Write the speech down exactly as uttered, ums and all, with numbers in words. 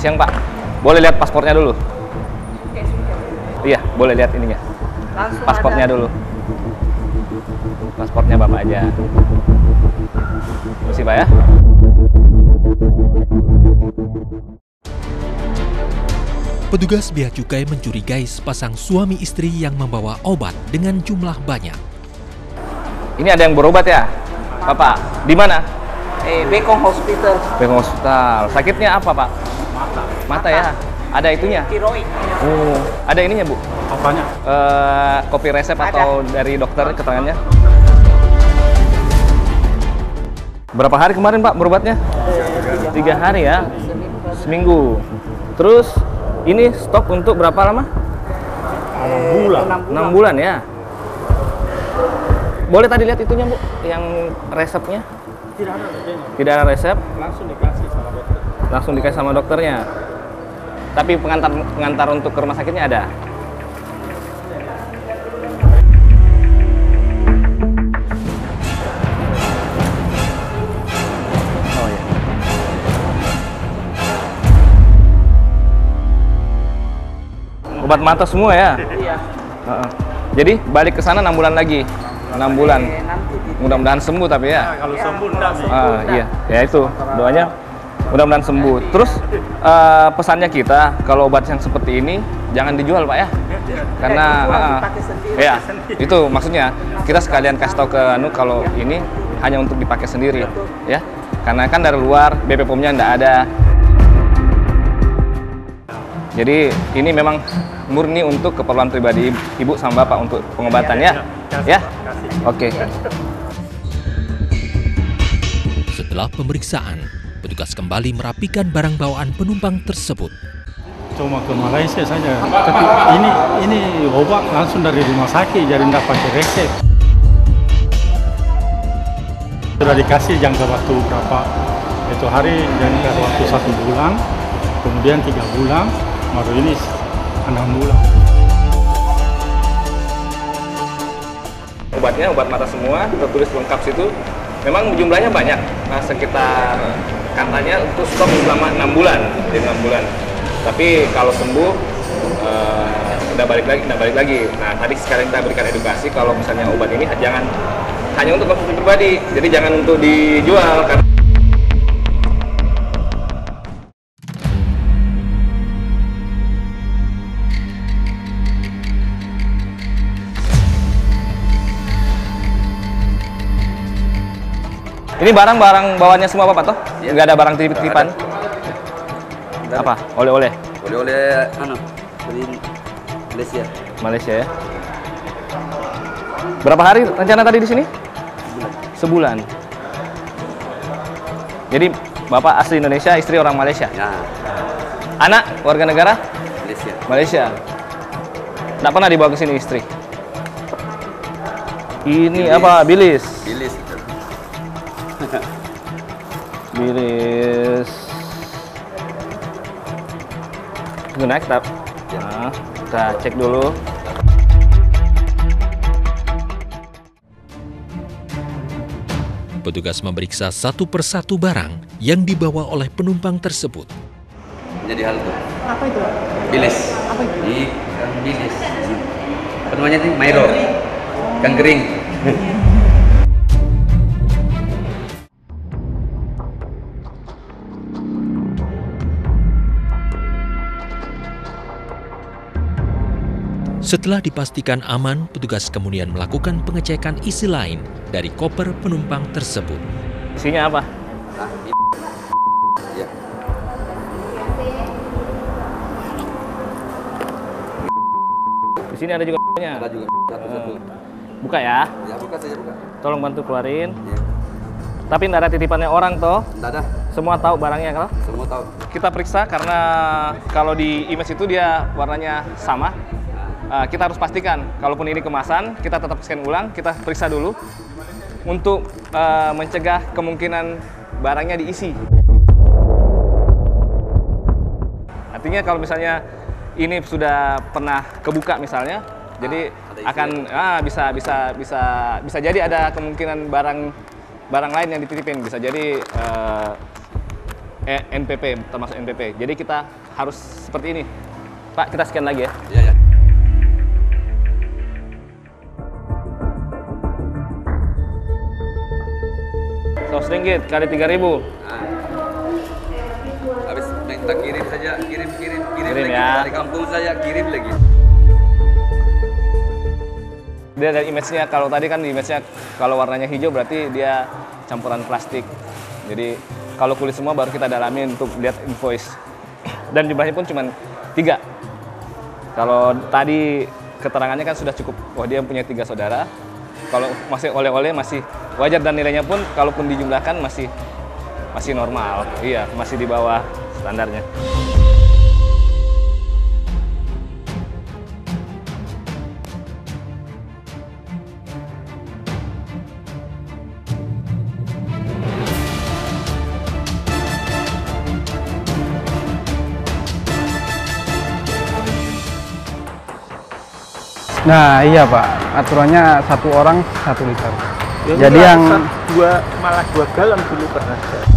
siang Pak. Boleh lihat paspornya dulu? Iya, boleh lihat ininya. Langsung Paspornya ada. dulu. Paspornya Bapak aja. Terima kasih Pak ya. Petugas bea cukai mencurigai sepasang suami istri yang membawa obat dengan jumlah banyak. Ini ada yang berobat ya, Bapak? Di mana? Eh, Bekong Hospital. Bekong Hospital. Sakitnya apa Pak? Mata. Mata ya. Ada itunya? Tiroid. Oh, ada ininya Bu? Apanya? Eh, kopi resep Ada. atau dari dokter keterangannya? Berapa hari kemarin Pak berobatnya? Tiga hari ya? Seminggu. Terus ini stok untuk berapa lama? enam bulan. enam bulan ya? Boleh tadi lihat itunya Bu? Yang resepnya? Tidak ada resepnya. Tidak ada resep? Langsung dikasih sama dokter. Langsung dikasih sama dokternya? Tapi pengantar pengantar untuk ke rumah sakitnya ada? Oh ya. Obat mata semua ya? Iya. Heeh. Jadi balik ke sana enam bulan lagi. enam bulan. Eh, nanti di- Mudah-mudahan sembuh tapi ya. Kalau sembuh enggak nih. Ah, iya, ya itu doanya mudah-mudahan sembuh. Terus eh, pesannya kita kalau obat yang seperti ini jangan dijual Pak ya, karena dijual, ah, dipakai sendiri. ya itu maksudnya kita sekalian kasih tahu ke Anu kalau ini hanya untuk dipakai sendiri, ya, karena kan dari luar B P P O M-nya nggak ada. Jadi ini memang murni untuk keperluan pribadi Ibu sama Bapak untuk pengobatan ya, ya, oke. Setelah pemeriksaan, petugas kembali merapikan barang bawaan penumpang tersebut. Cuma ke Malaysia saja. Tapi ini ini obat langsung dari rumah sakit, jadi tidak pakai resep. Sudah dikasih jangka waktu berapa itu hari, dan jangka waktu satu bulan, kemudian tiga bulan, baru ini enam bulan. Obatnya obat mata semua, tertulis lengkap situ. Memang jumlahnya banyak, nah, sekitar katanya untuk stok selama enam bulan, jadi enam bulan. Tapi kalau sembuh, eh, udah balik lagi, udah balik lagi. Nah tadi sekarang kita berikan edukasi kalau misalnya obat ini jangan hanya untuk konsumsi pribadi, jadi jangan untuk dijual. Karena ini barang-barang bawaannya semua apa Pak toh? Iya. Nggak ada barang titip-titipan? Nggak ada. Apa? Oleh-oleh? Oleh-oleh anu dari Malaysia. Malaysia ya. Berapa hari rencana tadi di sini? Sebulan. Jadi Bapak asli Indonesia, istri orang Malaysia. Ya, Anak warga negara Malaysia. Malaysia. Nggak pernah dibawa ke sini istri. Ini Bilis. apa? Bilis. Bilis itu. Bilis. Tunggu naik, tap. Ya. Nah, kita cek dulu. Petugas memeriksa satu persatu barang yang dibawa oleh penumpang tersebut. Menjadi hal itu. Apa itu? Bilis. Apa itu? Ikan bilis. Apa namanya itu? Mairo. Ikan kering. Setelah dipastikan aman, petugas kemudian melakukan pengecekan isi lain dari koper penumpang tersebut. Isinya apa? Nah, ini. Ya. Di sini ada juga nya. Ada juga satu-satu. Buka ya. Ya, buka saja buka. Tolong bantu keluarin. Ya. Tapi nggak ada titipannya orang toh. Tidak ada. Semua tahu barangnya kalau. Semua tahu. Kita periksa karena kalau di image itu dia warnanya sama. Uh, kita harus pastikan, kalaupun ini kemasan, kita tetap scan ulang, kita periksa dulu untuk uh, mencegah kemungkinan barangnya diisi. Artinya kalau misalnya ini sudah pernah kebuka misalnya, ah, jadi akan ah, bisa bisa bisa bisa jadi ada kemungkinan barang barang lain yang dititipin, bisa jadi uh, eh, N P P, termasuk N P P. Jadi kita harus seperti ini. Pak, kita scan lagi ya. Iya, ya. seratus ringgit kali tiga ribu. Nah. Habis minta kirim saja, kirim, kirim, kirim, Kirim lagi. ya. Dari kampung saya kirim lagi. Dia dari image-nya, kalau tadi kan di image-nya kalau warnanya hijau berarti dia campuran plastik. Jadi kalau kulit semua baru kita dalamin untuk lihat invoice. Dan jumlahnya pun cuma tiga. Kalau tadi keterangannya kan sudah cukup, wah dia punya tiga saudara. Kalau masih oleh-oleh masih wajar dan nilainya pun kalaupun dijumlahkan masih masih normal. Iya, masih di bawah standarnya. Nah iya Pak, aturannya satu orang satu liter. Ya, Jadi yang dua malah dua galon dulu pernah.